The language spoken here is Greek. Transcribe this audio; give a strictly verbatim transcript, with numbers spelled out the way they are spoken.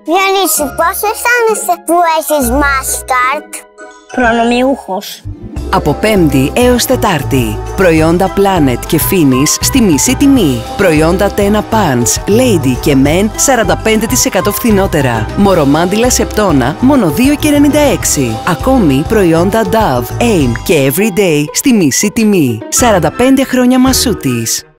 Διονύση, πώς αισθάνεσαι που έχεις Mastercard? Προνομιούχος. Από Πέμπτη έως Τετάρτη. Προϊόντα Planet και Finish στη μισή τιμή. Προϊόντα Tena Pants, Lady και Men σαράντα πέντε τοις εκατό φθηνότερα. Μορομάντιλα Σεπτόνα μόνο δύο κόμμα ενενήντα έξι. Ακόμη προϊόντα Dove, Aim και Everyday στη μισή τιμή. σαράντα πέντε χρόνια Μασούτης.